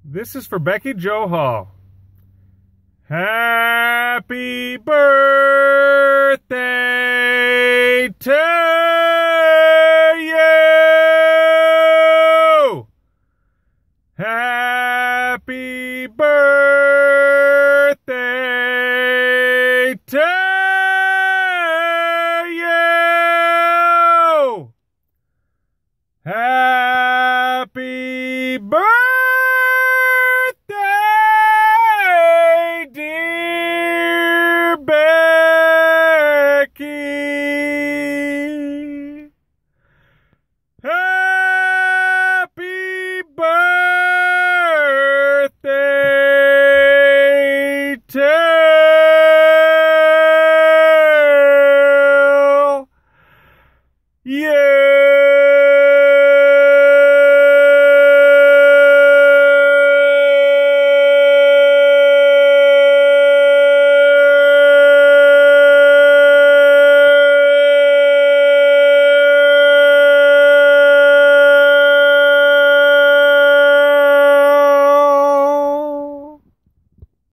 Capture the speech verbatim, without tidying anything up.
This is for Becky Jo Hall. Happy birthday to you. Happy birthday to you. Happy birthday.